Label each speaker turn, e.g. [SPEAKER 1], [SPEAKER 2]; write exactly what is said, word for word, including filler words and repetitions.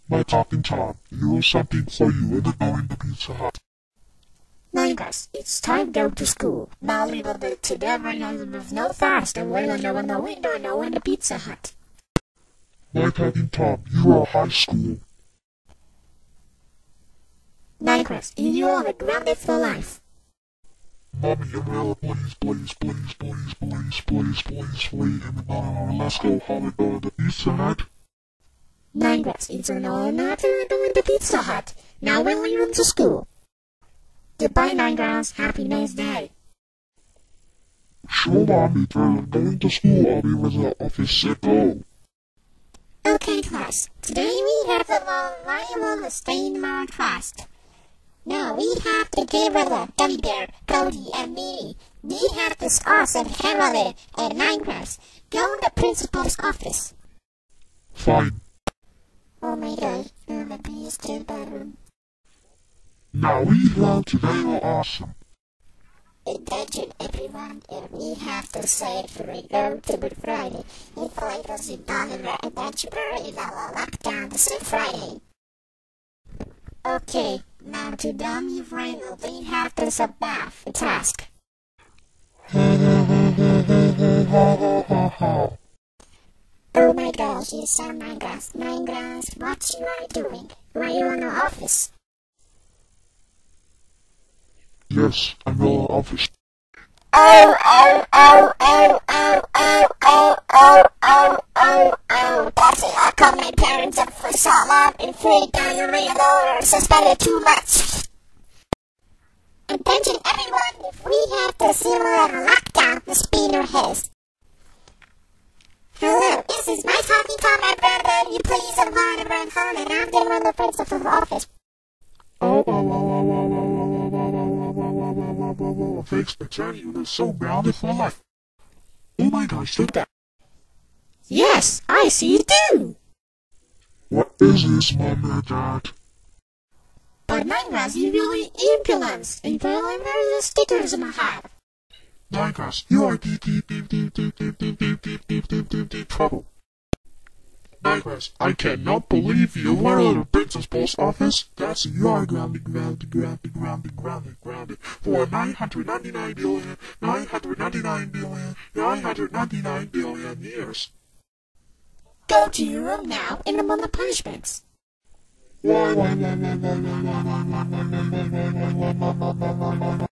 [SPEAKER 1] My talking Tom, here's something for you and going to Pizza Hut.
[SPEAKER 2] Minecraft, it's time to go to school. Now leave a bit to everyone with no fast and wait on you in the window and no in the Pizza Hut.
[SPEAKER 1] My talking Tom, you are high school.
[SPEAKER 2] Minecraft, you are grounded for life.
[SPEAKER 1] Mommy, Umbrella, please, please, please, please, please, please, please, wait a minute, let's go home and go to the Pizza Hut.
[SPEAKER 2] Minecraft, it's an all not to go in the Pizza Hut. Now we're leaving to school. Goodbye, Minecraft. Happy nice day.
[SPEAKER 1] Sure, Mommy, I'm going to school. I'll be with the office at go.
[SPEAKER 2] Okay, class. Today we have the valuable Stain Mode class. Now we have the Gorilla, Gummy Bear, Cody, and me. We have this awesome Hammerhead and Minecraft. Go in the principal's office.
[SPEAKER 1] Fine.
[SPEAKER 2] Oh my god, you're the beast in bedroom.
[SPEAKER 1] Now we have today are awesome.
[SPEAKER 2] Attention everyone, and we have to say for regard to Good Friday. If I doesn't deliver attention in our lockdown this Friday. Okay, now to dummy friend, we have to submit the task. Oh my gosh, you sound Minecraft. Minecraft, what you are doing? Why you in the office?
[SPEAKER 1] Yes, I'm in the office.
[SPEAKER 2] Oh, oh, oh, oh, oh, oh, oh, oh, oh, oh, oh. That's it, I called my parents up for so long and free diarrhea or suspended too much. Attention everyone, if we have to simulate a lockdown, the spinner has. Hello, this is my talking Tom, my brother. You please avoid around home and I'm the one the principal's office.
[SPEAKER 1] Oh, oh, oh, oh, oh, oh, oh, oh, oh, oh, oh, thanks for telling you, you're so grounded for life. Oh my gosh, look that.
[SPEAKER 2] Yes, I see you too.
[SPEAKER 1] What is this, Mom and Dad?
[SPEAKER 2] But Minecraft, you really impudence and probably the stickers in my head.
[SPEAKER 1] Minecraft, you are deep, deep, deep, deep, deep, deep, deep, deep, deep, deep, deep, deep, deep trouble. Minecraft, I cannot believe you were at the principal's office. That's you are grounded, grounded, grounded, grounded, grounded, grounded for nine hundred ninety-nine billion, nine hundred ninety-nine billion, nine hundred ninety-nine billion years.
[SPEAKER 2] Go to your room now and among the punishments.
[SPEAKER 1] Why, why, why, why, why, why, why, why, why, why, why, why, why, why, why, why, why, why, why,